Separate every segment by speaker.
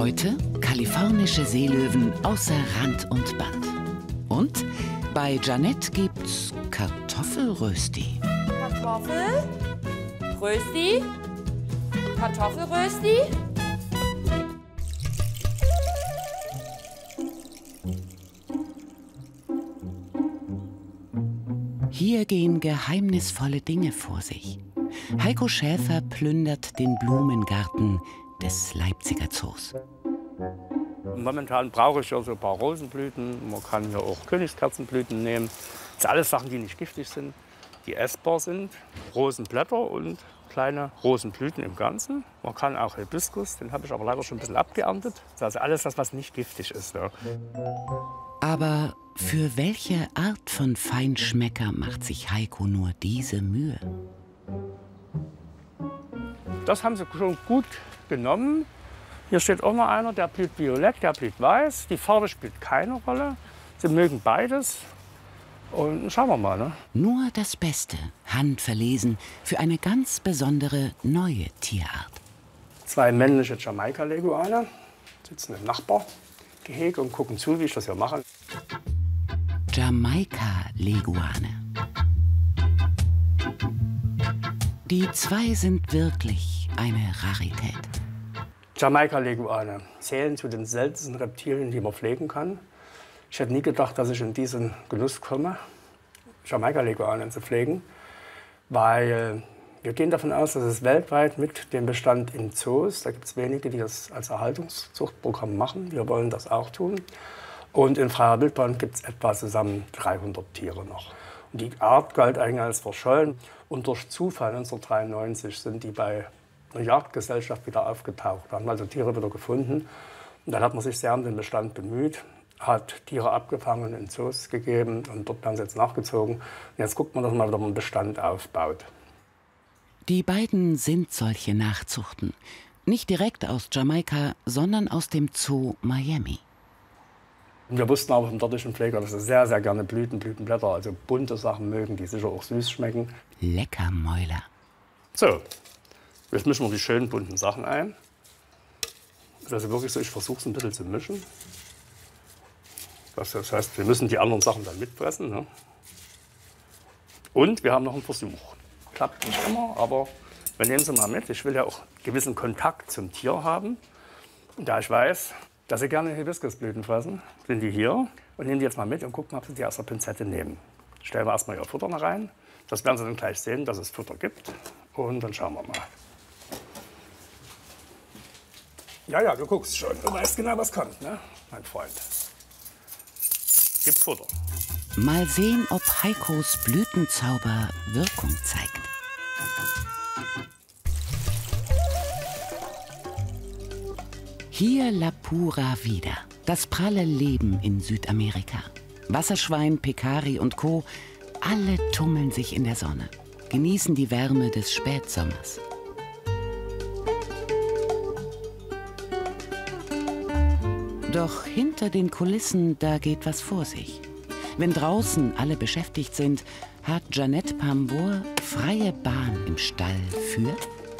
Speaker 1: Heute kalifornische Seelöwen außer Rand und Band. Und bei Jeanette gibt's Kartoffelrösti.
Speaker 2: Kartoffelrösti? Kartoffelrösti?
Speaker 1: Hier gehen geheimnisvolle Dinge vor sich. Heiko Schäfer plündert den Blumengarten des Leipziger Zoos.
Speaker 3: Momentan brauche ich ja so ein paar Rosenblüten. Man kann hier auch Königskerzenblüten nehmen. Das sind alles Sachen, die nicht giftig sind, die essbar sind. Rosenblätter und kleine Rosenblüten im Ganzen. Man kann auch Hibiskus, den habe ich aber leider schon ein bisschen abgeerntet. Das ist also alles das, was nicht giftig ist. Ja.
Speaker 1: Aber für welche Art von Feinschmecker macht sich Heiko nur diese Mühe?
Speaker 3: Das haben sie schon gut genommen. Hier steht auch noch einer, der blüht violett, der blüht weiß. Die Farbe spielt keine Rolle. Sie mögen beides. Und schauen wir mal. Ne?
Speaker 1: Nur das Beste, handverlesen, für eine ganz besondere neue Tierart. 2
Speaker 3: männliche Jamaika-Leguane sitzen im Nachbargehege und gucken zu, wie ich das hier mache.
Speaker 1: Jamaika-Leguane. Die 2 sind wirklich eine Rarität.
Speaker 3: Jamaika-Leguane zählen zu den seltensten Reptilien, die man pflegen kann. Ich hätte nie gedacht, dass ich in diesen Genuss komme, Jamaika-Leguane zu pflegen, weil wir gehen davon aus, dass es weltweit mit dem Bestand in Zoos, da gibt es wenige, die das als Erhaltungszuchtprogramm machen, wir wollen das auch tun. Und in freier Wildbahn gibt es etwa zusammen 300 Tiere noch. Und die Art galt eigentlich als verschollen. Und durch Zufall 1993 sind die bei einer Jagdgesellschaft wieder aufgetaucht. Da haben also Tiere wieder gefunden. Und dann hat man sich sehr um den Bestand bemüht, hat Tiere abgefangen, in Zoos gegeben und dort werden sie jetzt nachgezogen. Und jetzt guckt man, dass man wieder einen Bestand aufbaut.
Speaker 1: Die beiden sind solche Nachzuchten. Nicht direkt aus Jamaika, sondern aus dem Zoo Miami.
Speaker 3: Wir wussten aber vom dortigen Pfleger, dass sie sehr, sehr gerne Blütenblätter, also bunte Sachen mögen, die sicher auch süß schmecken.
Speaker 1: Lecker Mäuler.
Speaker 3: So, jetzt mischen wir die schönen bunten Sachen ein. Also wirklich so, ich versuche es ein bisschen zu mischen. Das heißt, wir müssen die anderen Sachen dann mitpressen. Ne? Und wir haben noch einen Versuch. Klappt nicht immer, aber wir nehmen sie mal mit. Ich will ja auch gewissen Kontakt zum Tier haben. Und da ich weiß, dass sie gerne Hibiskusblüten fressen, sind die hier und nehmen die jetzt mal mit und gucken, ob sie die aus der Pinzette nehmen. Stellen wir erstmal ihr Futter rein. Das werden sie dann gleich sehen, dass es Futter gibt. Und dann schauen wir mal. Ja, du guckst schon. Du weißt genau, was kommt, ne, mein Freund. Gib Futter.
Speaker 1: Mal sehen, ob Heikos Blütenzauber Wirkung zeigt. Hier La Pura wieder. Das pralle Leben in Südamerika. Wasserschwein, Pekari und Co. alle tummeln sich in der Sonne, genießen die Wärme des Spätsommers. Doch hinter den Kulissen, da geht was vor sich. Wenn draußen alle beschäftigt sind, hat Jeanette Pambour freie Bahn im Stall für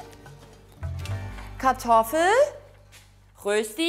Speaker 2: Kartoffelrösti?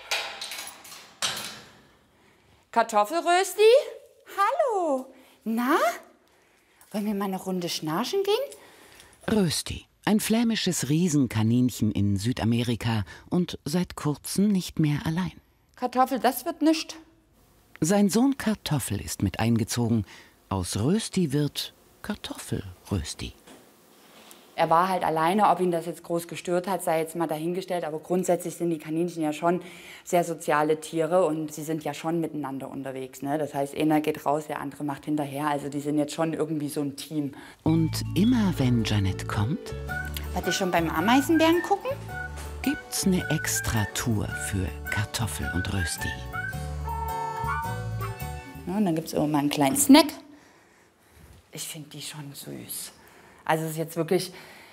Speaker 2: Kartoffelrösti? Hallo. Na? Wollen wir mal eine Runde schnarchen gehen?
Speaker 1: Rösti, ein flämisches Riesenkaninchen in Südamerika und seit kurzem nicht mehr allein.
Speaker 2: Kartoffel, das wird nischt.
Speaker 1: Sein Sohn Kartoffel ist mit eingezogen. Aus Rösti wird Kartoffelrösti.
Speaker 2: Er war halt alleine, ob ihn das jetzt groß gestört hat, sei jetzt mal dahingestellt. Aber grundsätzlich sind die Kaninchen ja schon sehr soziale Tiere und sie sind ja schon miteinander unterwegs. Ne? Das heißt, einer geht raus, der andere macht hinterher. Also die sind jetzt schon irgendwie so ein Team.
Speaker 1: Und immer wenn Jeanette kommt,
Speaker 2: wollt ihr schon beim Ameisenbären gucken?
Speaker 1: Gibt's eine Extratour für Kartoffel und Rösti.
Speaker 2: Ja, und dann gibt's immer mal einen kleinen Snack. Ich finde die schon süß. Also es ist jetzt wirklich,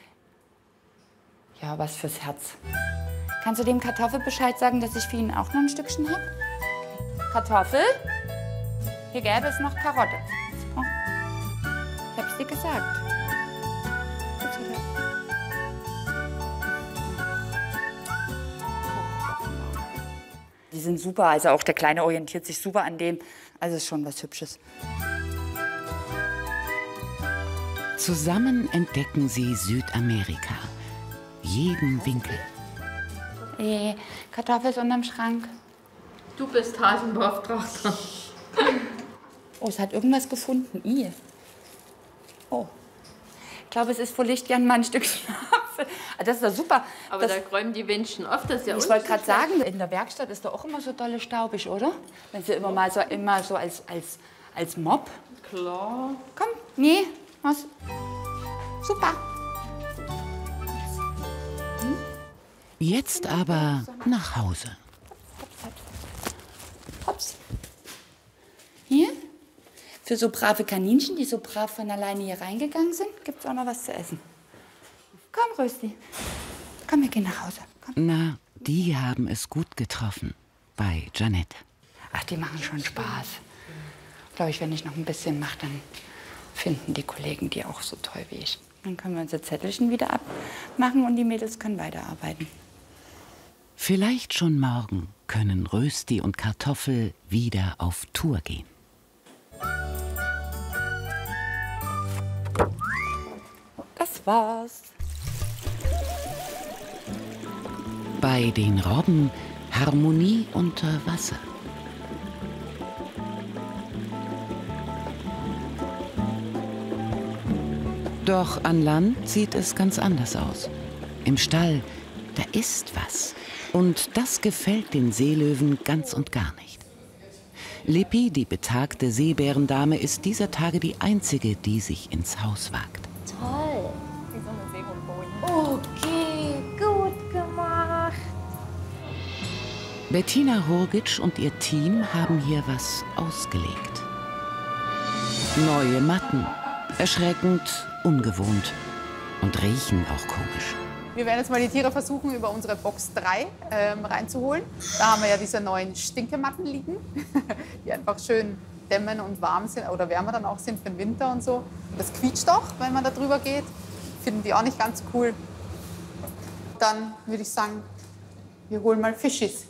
Speaker 2: ja, was fürs Herz. Kannst du dem Kartoffel Bescheid sagen, dass ich für ihn auch noch ein Stückchen habe? Kartoffel? Hier gäbe es noch Karotte. Oh. Ich hab's dir gesagt. sind super. Also auch der Kleine orientiert sich super an dem. Also ist schon was Hübsches.
Speaker 1: Zusammen entdecken sie Südamerika. Jeden Winkel.
Speaker 2: Kartoffel ist unterm Schrank.
Speaker 4: Du bist Hasenbeauftragter.
Speaker 2: Oh, es hat irgendwas gefunden. Oh. Ich glaube, es ist vor Lichtjahren mal ein Stück Schnapsel. Das ist doch super.
Speaker 4: Aber da räumen die Menschen oft, das ist ja
Speaker 2: Ich wollte gerade sagen, in der Werkstatt ist doch auch immer so dolle staubig, oder? Wenn sie immer so als Mob.
Speaker 4: Klar.
Speaker 2: Komm, nee, was? Super.
Speaker 1: Jetzt aber nach Hause.
Speaker 2: Hops. Hier? Für so brave Kaninchen, die so brav von alleine hier reingegangen sind, gibt es auch noch was zu essen. Komm, Rösti. Komm, wir gehen nach Hause. Komm.
Speaker 1: Na, die haben es gut getroffen bei Jeanette.
Speaker 2: Ach, die machen schon Spaß. Glaube ich, wenn ich noch ein bisschen mache, dann finden die Kollegen die auch so toll wie ich. Dann können wir unser Zettelchen wieder abmachen und die Mädels können weiterarbeiten.
Speaker 1: Vielleicht schon morgen können Rösti und Kartoffel wieder auf Tour gehen.
Speaker 2: Das war's.
Speaker 1: Bei den Robben Harmonie unter Wasser. Doch an Land sieht es ganz anders aus. Im Stall, da ist was. Und das gefällt den Seelöwen ganz und gar nicht. Lippi, die betagte Seebärendame, ist dieser Tage die einzige, die sich ins Haus wagt.
Speaker 5: Toll. Wie so eine Seehundbojen. Okay, gut gemacht.
Speaker 1: Bettina Hurgitsch und ihr Team haben hier was ausgelegt. Neue Matten. Erschreckend, ungewohnt. Und riechen auch komisch.
Speaker 6: Wir werden jetzt mal die Tiere versuchen, über unsere Box 3 reinzuholen. Da haben wir ja diese neuen Stinkematten liegen, die einfach schön dämmen und warm sind oder wärmer dann auch sind für den Winter und so. Das quietscht auch, wenn man da drüber geht. Finden die auch nicht ganz cool. Dann würde ich sagen, wir holen mal Fischis.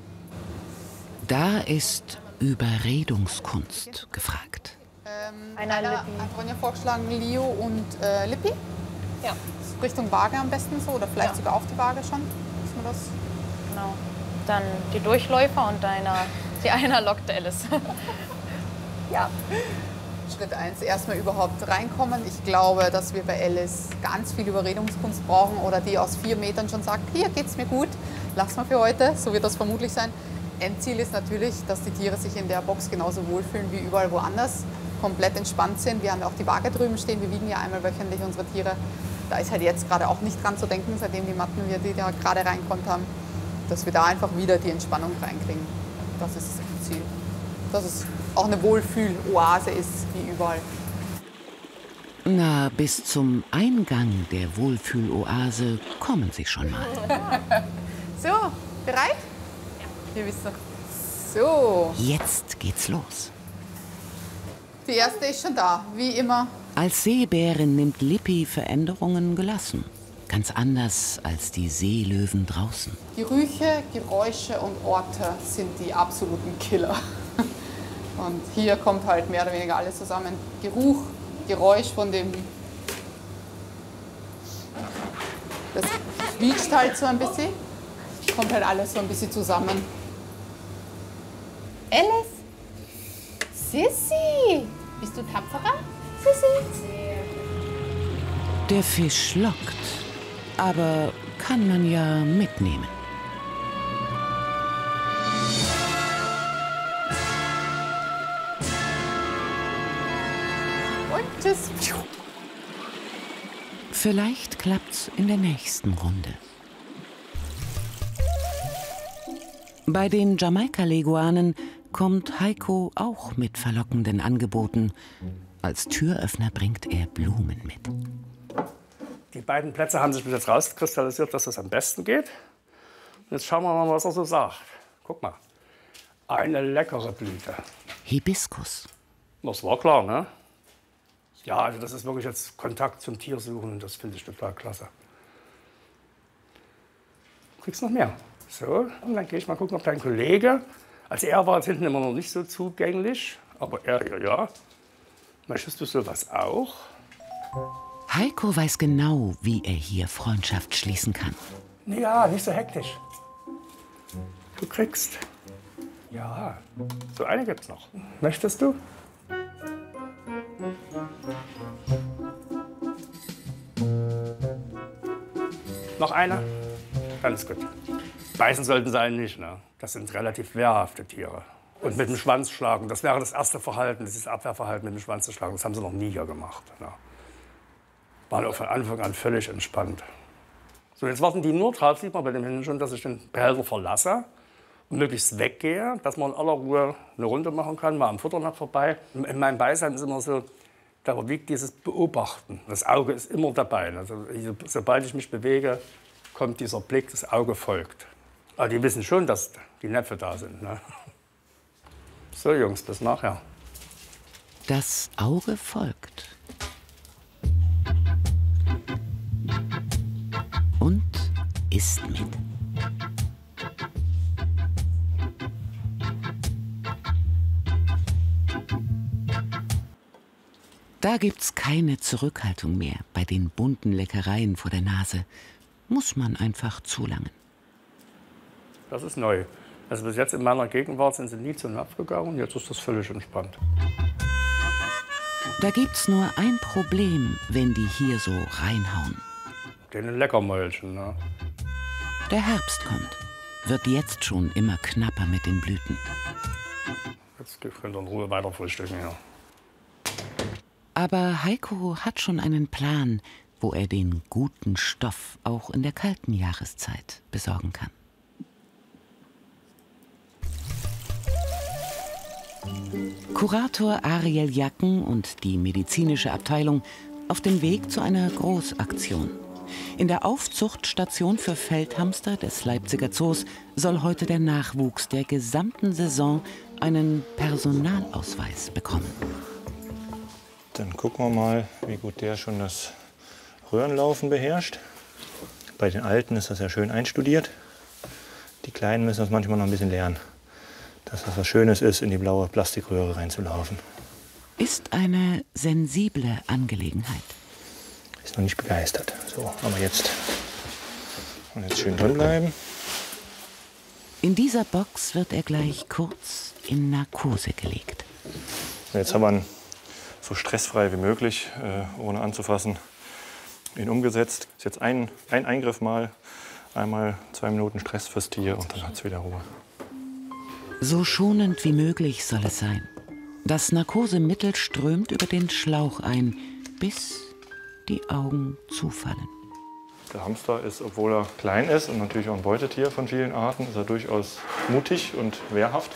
Speaker 1: Da ist Überredungskunst gefragt.
Speaker 6: Einer hat Ronja vorgeschlagen, Leo und Lippi.
Speaker 5: Ja.
Speaker 6: Richtung Waage am besten so oder vielleicht sogar auf die Waage schon. Ist mir das?
Speaker 5: Genau. Dann die Durchläufer und die einer lockt Alice. Ja.
Speaker 6: Schritt 1, erstmal überhaupt reinkommen. Ich glaube, dass wir bei Alice ganz viel Überredungskunst brauchen oder die aus 4 Metern schon sagt, hier geht's mir gut, lass mal für heute. So wird das vermutlich sein. Endziel ist natürlich, dass die Tiere sich in der Box genauso wohlfühlen wie überall woanders, komplett entspannt sind. Wir haben ja auch die Waage drüben stehen, wir wiegen ja einmal wöchentlich unsere Tiere. Da ist halt jetzt gerade auch nicht dran zu denken, seitdem die Matten, die da gerade reinkommt haben, dass wir da einfach wieder die Entspannung reinkriegen. Das ist das Ziel. Dass es auch eine Wohlfühl-Oase ist, wie überall.
Speaker 1: Na, bis zum Eingang der Wohlfühloase kommen sie schon mal.
Speaker 6: So, bereit? Ja. Hier bist du. So.
Speaker 1: Jetzt geht's los.
Speaker 6: Die erste ist schon da, wie immer.
Speaker 1: Als Seebärin nimmt Lippi Veränderungen gelassen. Ganz anders als die Seelöwen draußen.
Speaker 6: Gerüche, Geräusche und Orte sind die absoluten Killer. Und hier kommt halt mehr oder weniger alles zusammen. Geruch, Geräusch von dem... Das quietscht halt so ein bisschen. Kommt halt alles so ein bisschen zusammen.
Speaker 5: Alice? Sissi! Bist du tapferer? Sissi?
Speaker 1: Der Fisch lockt, aber kann man ja mitnehmen.
Speaker 6: Und tschüss.
Speaker 1: Vielleicht klappt's in der nächsten Runde. Bei den Jamaika-Leguanen kommt Heiko auch mit verlockenden Angeboten. Als Türöffner bringt er Blumen mit.
Speaker 3: Die beiden Plätze haben sich bis jetzt rauskristallisiert, dass das am besten geht. Und jetzt schauen wir mal, was er so sagt. Guck mal, eine leckere Blüte.
Speaker 1: Hibiskus.
Speaker 3: Das war klar, ne? Ja, also das ist wirklich jetzt Kontakt zum Tier suchen und das finde ich total klasse. Du kriegst noch mehr. So, und dann gehe ich mal gucken, ob dein Kollege, also er war jetzt hinten immer noch nicht so zugänglich, aber er, ja. Möchtest du sowas auch?
Speaker 1: Heiko weiß genau, wie er hier Freundschaft schließen kann.
Speaker 3: Ja, nicht so hektisch. Du kriegst. Ja, so eine gibt's noch. Möchtest du? Noch eine? Ganz gut. Beißen sollten sie einen nicht, ne? Das sind relativ wehrhafte Tiere. Und mit dem Schwanz schlagen, das wäre das erste Verhalten, dieses Abwehrverhalten mit dem Schwanz zu schlagen. Das haben sie noch nie hier gemacht. Ne? Waren auch von Anfang an völlig entspannt. So, jetzt warten die nur drauf, sieht man bei dem Hinden schon, dass ich den Behälter verlasse und möglichst weggehe, dass man in aller Ruhe eine Runde machen kann, mal am Futternapf vorbei. In meinem Beisein ist immer so, da überwiegt dieses Beobachten. Das Auge ist immer dabei. Also, sobald ich mich bewege, kommt dieser Blick, das Auge folgt. Aber die wissen schon, dass die Näpfe da sind. Ne? So, Jungs, bis nachher.
Speaker 1: Das Auge folgt. Und isst mit. Da gibt's keine Zurückhaltung mehr bei den bunten Leckereien vor der Nase. Muss man einfach zulangen.
Speaker 3: Das ist neu. Also bis jetzt in meiner Gegenwart sind sie nie zum Napf gegangen, jetzt ist das völlig entspannt.
Speaker 1: Da gibt's nur ein Problem, wenn die hier so reinhauen.
Speaker 3: Den Leckermäulchen, ne?
Speaker 1: Der Herbst kommt. Wird jetzt schon immer knapper mit den Blüten.
Speaker 3: Jetzt könnt ihr in Ruhe weiter frühstücken, ja.
Speaker 1: Aber Heiko hat schon einen Plan, wo er den guten Stoff auch in der kalten Jahreszeit besorgen kann. Kurator Ariel Jacken und die medizinische Abteilung auf dem Weg zu einer Großaktion. In der Aufzuchtstation für Feldhamster des Leipziger Zoos soll heute der Nachwuchs der gesamten Saison einen Personalausweis bekommen.
Speaker 7: Dann gucken wir mal, wie gut der schon das Röhrenlaufen beherrscht. Bei den Alten ist das ja schön einstudiert. Die Kleinen müssen das manchmal noch ein bisschen lernen. Dass das was Schönes ist, in die blaue Plastikröhre reinzulaufen.
Speaker 1: Ist eine sensible Angelegenheit.
Speaker 7: Ist noch nicht begeistert. So, aber jetzt schön drin bleiben.
Speaker 1: In dieser Box wird er gleich kurz in Narkose gelegt.
Speaker 7: Jetzt haben wir ihn so stressfrei wie möglich, ohne anzufassen, ihn umgesetzt. Ist jetzt ein Eingriff mal, einmal 2 Minuten Stress fürs Tier und dann hat es wieder Ruhe.
Speaker 1: So schonend wie möglich soll es sein. Das Narkosemittel strömt über den Schlauch ein, bis die Augen zufallen.
Speaker 7: Der Hamster ist, obwohl er klein ist und natürlich auch ein Beutetier von vielen Arten, ist er durchaus mutig und wehrhaft.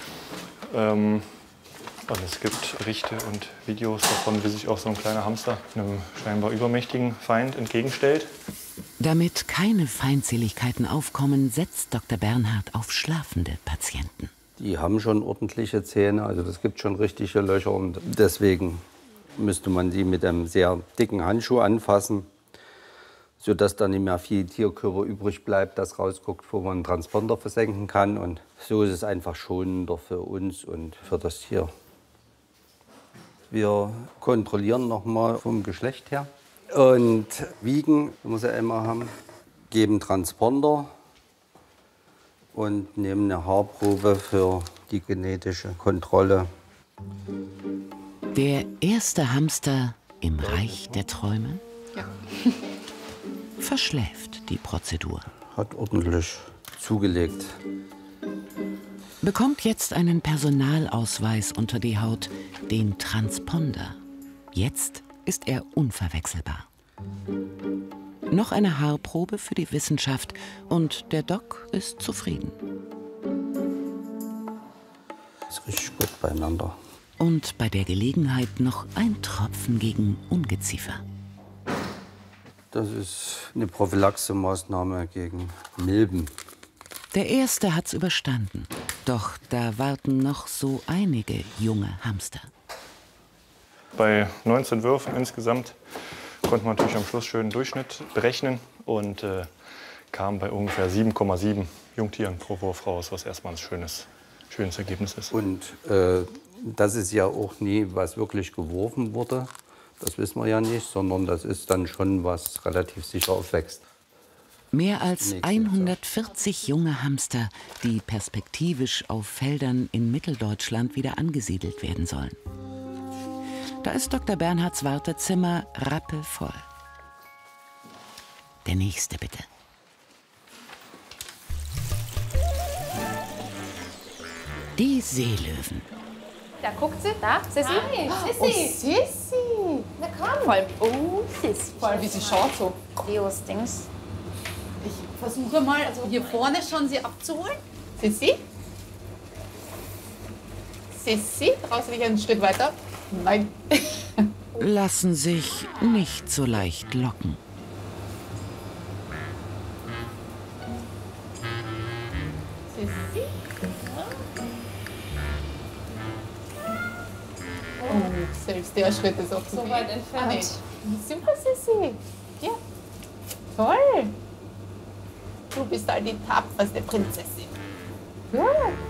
Speaker 7: Also es gibt Berichte und Videos davon, wie sich auch so ein kleiner Hamster einem scheinbar übermächtigen Feind entgegenstellt.
Speaker 1: Damit keine Feindseligkeiten aufkommen, setzt Dr. Bernhard auf schlafende Patienten.
Speaker 8: Die haben schon ordentliche Zähne, also das gibt schon richtige Löcher und deswegen müsste man die mit einem sehr dicken Handschuh anfassen, sodass da nicht mehr viel Tierkörper übrig bleibt, das rausguckt, wo man einen Transponder versenken kann. Und so ist es einfach schonender für uns und für das Tier. Wir kontrollieren nochmal vom Geschlecht her und wiegen, muss er einmal haben, geben Transponder und nehmen eine Haarprobe für die genetische Kontrolle.
Speaker 1: Der erste Hamster im Reich der Träume
Speaker 4: Ja.
Speaker 1: verschläft die Prozedur.
Speaker 8: Hat ordentlich zugelegt.
Speaker 1: Bekommt jetzt einen Personalausweis unter die Haut, den Transponder. Jetzt ist er unverwechselbar. Noch eine Haarprobe für die Wissenschaft und der Doc ist zufrieden.
Speaker 8: Ist richtig gut beieinander.
Speaker 1: Und bei der Gelegenheit noch ein Tropfen gegen Ungeziefer.
Speaker 8: Das ist eine Prophylaxemaßnahme gegen Milben.
Speaker 1: Der erste hat's überstanden. Doch da warten noch so einige junge Hamster.
Speaker 7: Bei 19 Würfen insgesamt konnte man natürlich am Schluss schön einen Durchschnitt berechnen und kam bei ungefähr 7,7 Jungtieren pro Wurf raus, was erstmal ein schönes Ergebnis ist.
Speaker 8: Und das ist ja auch nie, was wirklich geworfen wurde. Das wissen wir ja nicht, sondern das ist dann schon, was relativ sicher aufwächst.
Speaker 1: Mehr als 140 junge Hamster, die perspektivisch auf Feldern in Mitteldeutschland wieder angesiedelt werden sollen. Da ist Dr. Bernhards Wartezimmer rappelvoll. Der nächste bitte. Die Seelöwen.
Speaker 5: Da guckt sie, da, Sissi.
Speaker 6: Oh, Sissi.
Speaker 5: Na komm. Voll, oh, Sissi.
Speaker 6: Vor allem, wie sie schaut so.
Speaker 5: Leos Dings.
Speaker 6: Ich versuche mal, also hier vorne schon sie abzuholen. Sissi? Sissi? Traust du dich einen Schritt weiter? Nein.
Speaker 1: Lassen sich nicht so leicht locken.
Speaker 6: Sissi? Oh, selbst der Schritt ist auch
Speaker 5: So weit entfernt.
Speaker 6: Ah, nee. Super, Sissi. Ja. Toll. Du bist halt die tapferste Prinzessin. Ja.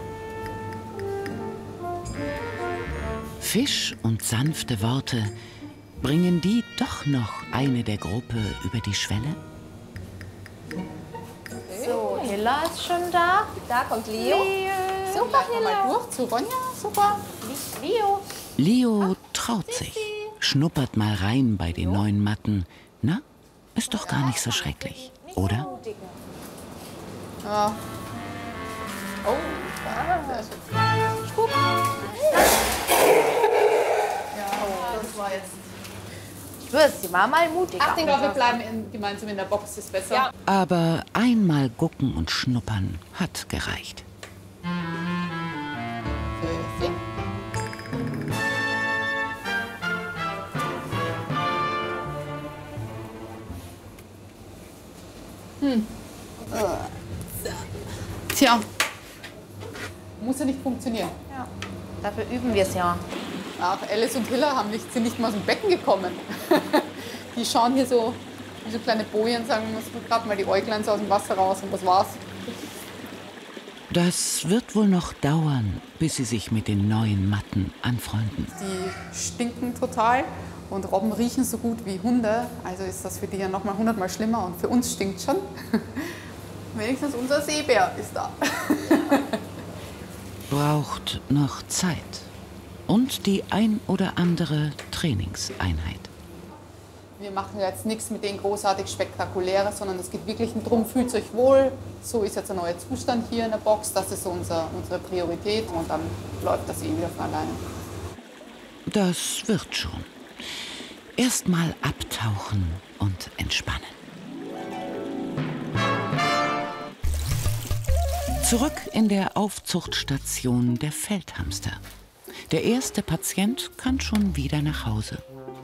Speaker 1: Fisch und sanfte Worte, bringen die doch noch eine der Gruppe über die Schwelle?
Speaker 5: So, Hilla ist schon da. Da kommt Leo. Super,
Speaker 6: Gleich mal durch zu Ronja. Super.
Speaker 5: Leo.
Speaker 1: Leo traut sich, schnuppert mal rein bei den neuen Matten. Na, ist doch gar nicht so schrecklich, oder?
Speaker 6: Ja. Oh, sehr schön. Ja, das war jetzt.
Speaker 5: Ich würde, sie war mal mutig.
Speaker 6: Ach, ich glaube, wir bleiben gemeinsam in der Box, ist besser. Ja.
Speaker 1: Aber einmal gucken und schnuppern hat gereicht.
Speaker 6: Sissi. Tja, muss ja nicht funktionieren.
Speaker 5: Ja. Dafür üben wir es ja.
Speaker 6: Ach, Alice und Hilla sind nicht mal aus dem Becken gekommen. Die schauen hier so wie so kleine Bojen, sagen wir mal, gerade mal die Äuglein so aus dem Wasser raus und das war's.
Speaker 1: Das wird wohl noch dauern, bis sie sich mit den neuen Matten anfreunden.
Speaker 6: Die stinken total und Robben riechen so gut wie Hunde. Also ist das für die ja noch mal 100-mal schlimmer und für uns stinkt schon. Wenigstens unser Seebär ist da.
Speaker 1: Braucht noch Zeit und die ein oder andere Trainingseinheit.
Speaker 6: Wir machen jetzt nichts mit denen großartig Spektakuläres, sondern es geht wirklich darum, fühlt euch wohl. So ist jetzt der neue Zustand hier in der Box. Das ist so unsere Priorität und dann läuft das wieder von alleine.
Speaker 1: Das wird schon. Erstmal abtauchen und entspannen. Zurück in der Aufzuchtstation der Feldhamster. Der erste Patient kann schon wieder nach Hause.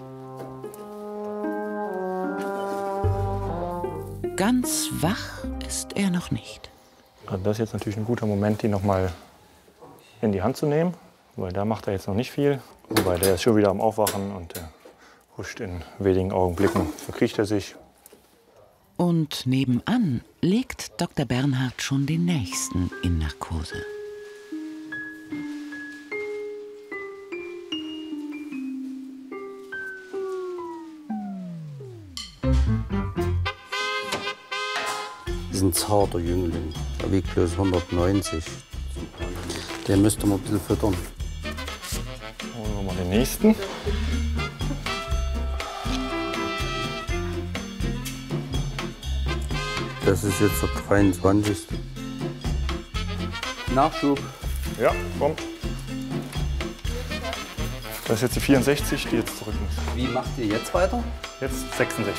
Speaker 1: Ganz wach ist er noch nicht.
Speaker 7: Also das ist jetzt natürlich ein guter Moment, die noch mal in die Hand zu nehmen, weil da macht er jetzt noch nicht viel. Wobei der ist schon wieder am Aufwachen und der huscht in wenigen Augenblicken, verkriecht er sich.
Speaker 1: Und nebenan legt Dr. Bernhard schon den nächsten in Narkose.
Speaker 8: Das ist ein zarter Jüngling. Der wiegt bloß 190. Den müsste man ein bisschen füttern.
Speaker 7: Holen wir mal den nächsten.
Speaker 8: Das ist jetzt der 23. Nachschub.
Speaker 7: Ja, komm. Das ist jetzt die 64, die jetzt zurück muss.
Speaker 8: Wie macht ihr jetzt weiter?
Speaker 7: Jetzt 66.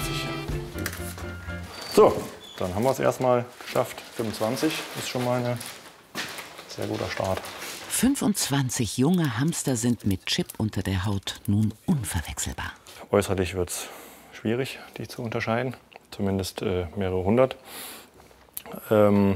Speaker 7: So, dann haben wir es erstmal geschafft. 25 ist schon mal ein sehr guter Start.
Speaker 1: 25 junge Hamster sind mit Chip unter der Haut nun unverwechselbar.
Speaker 7: Äußerlich wird es schwierig, die zu unterscheiden. Zumindest mehrere hundert. Wenn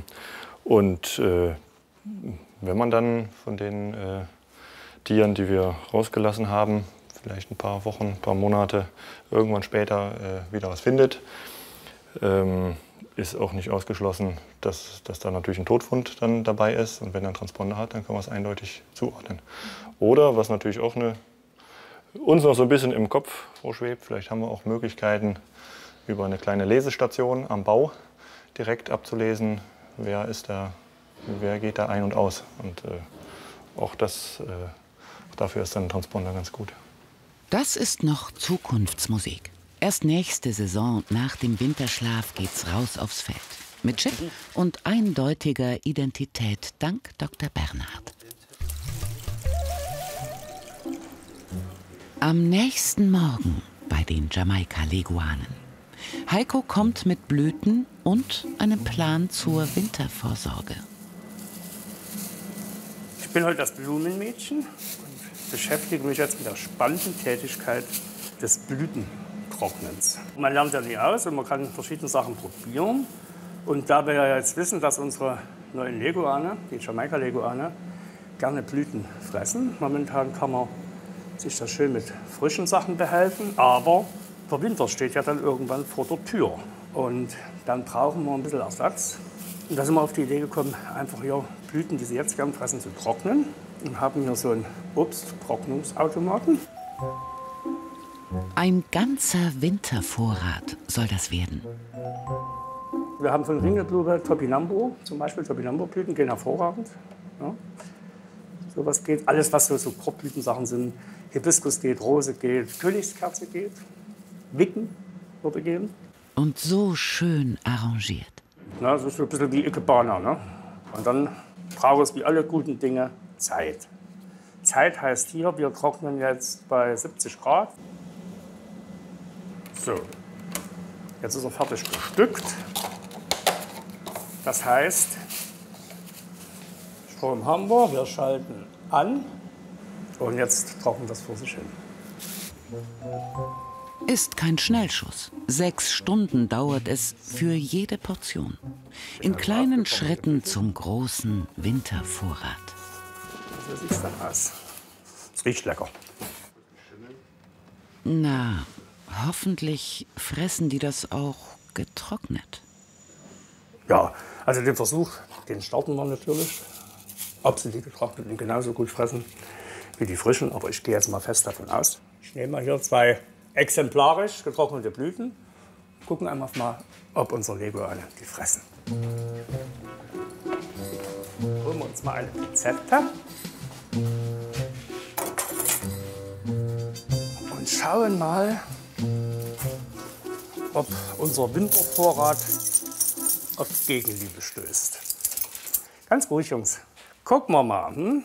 Speaker 7: man dann von den Tieren, die wir rausgelassen haben, vielleicht ein paar Wochen, ein paar Monate, irgendwann später wieder was findet, ist auch nicht ausgeschlossen, dass da natürlich ein Totfund dann dabei ist. Und wenn er einen Transponder hat, dann kann man es eindeutig zuordnen. Oder, was natürlich auch uns noch so ein bisschen im Kopf vorschwebt, vielleicht haben wir auch Möglichkeiten, über eine kleine Lesestation am Bau direkt abzulesen, wer geht da ein und aus. Und auch dafür ist dann ein Transponder ganz gut.
Speaker 1: Das ist noch Zukunftsmusik. Erst nächste Saison nach dem Winterschlaf geht's raus aufs Feld. Mit Chip und eindeutiger Identität dank Dr. Bernhard. Am nächsten Morgen bei den Jamaika-Leguanen. Heiko kommt mit Blüten und einem Plan zur Wintervorsorge.
Speaker 3: Ich bin heute das Blumenmädchen und beschäftige mich jetzt mit der spannenden Tätigkeit des Blütentrocknens. Man lernt ja nie aus und man kann verschiedene Sachen probieren. Und da wir ja jetzt wissen, dass unsere neuen Leguane, die Jamaika-Leguane, gerne Blüten fressen, momentan kann man sich das schön mit frischen Sachen behelfen, aber der Winter steht ja dann irgendwann vor der Tür. Und dann brauchen wir ein bisschen Ersatz. Und da sind wir auf die Idee gekommen, einfach hier Blüten, die sie jetzt gern fressen, zu trocknen. Und haben hier so einen Obsttrocknungsautomaten.
Speaker 1: Ein ganzer Wintervorrat soll das werden.
Speaker 3: Wir haben von Ringelblume Topinambo, zum Beispiel Topinambo-Blüten gehen hervorragend. Ja. Sowas geht. Alles, was so Korbblütensachen sind. Hibiskus geht, Rose geht, Königskerze geht, Wicken würde gehen.
Speaker 1: Und so schön arrangiert.
Speaker 3: Na, das ist so ein bisschen wie Ikebana. Ne? Und dann braucht es wie alle guten Dinge Zeit. Zeit heißt hier, wir trocknen jetzt bei 70 Grad. So, jetzt ist er fertig bestückt. Das heißt, Strom haben wir schalten an und jetzt trocknet das vor sich hin.
Speaker 1: Ist kein Schnellschuss. 6 Stunden dauert es für jede Portion. In kleinen Schritten zum großen Wintervorrat.
Speaker 3: So sieht es dann aus. Es riecht lecker.
Speaker 1: Na, hoffentlich fressen die das auch getrocknet.
Speaker 3: Ja, also den Versuch, den starten wir natürlich. Ob sie die getrockneten genauso gut fressen wie die frischen, aber ich gehe jetzt mal fest davon aus. Ich nehme mal hier 2 exemplarisch getrocknete Blüten. Gucken einfach mal, ob unsere Leguane die fressen. Holen wir uns mal eine Pinzette. Und schauen mal, ob unser Wintervorrat auf Gegenliebe stößt. Ganz ruhig, Jungs. Gucken wir mal,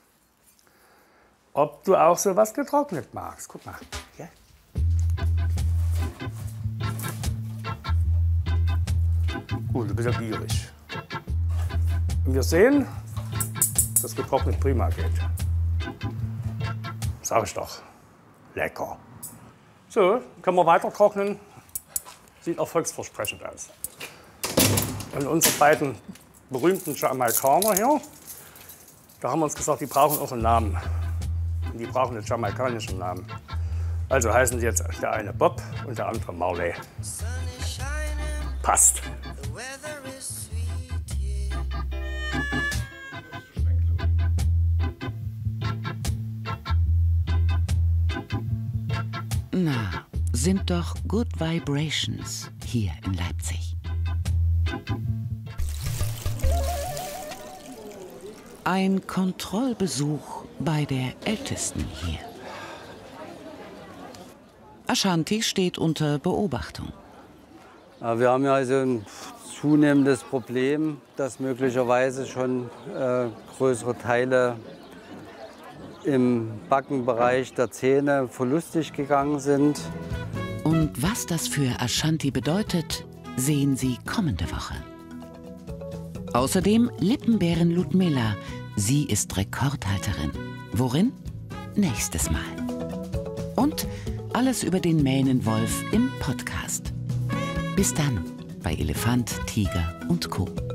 Speaker 3: ob du auch so was getrocknet magst. Guck mal. Ja. Gut, du bist ja gierig. Und wir sehen, dass getrocknet prima geht. Sag ich doch. Lecker. So, können wir weiter trocknen. Sieht erfolgsversprechend aus. Und unsere beiden berühmten Jamaikaner hier, da haben wir uns gesagt, die brauchen auch einen Namen. Und die brauchen einen jamaikanischen Namen. Also heißen die jetzt der eine Bob und der andere Marley. Passt.
Speaker 1: Na, sind doch Good Vibrations hier in Leipzig. Ein Kontrollbesuch bei der Ältesten hier. Ashanti steht unter Beobachtung.
Speaker 8: Wir haben ja also ein zunehmendes Problem, dass möglicherweise schon größere Teile im Backenbereich der Zähne verlustig gegangen sind.
Speaker 1: Und was das für Ashanti bedeutet, sehen Sie kommende Woche. Außerdem Lippenbären Ludmilla. Sie ist Rekordhalterin. Worin? Nächstes Mal. Und alles über den Mähnenwolf im Podcast. Bis dann bei Elefant, Tiger und Co.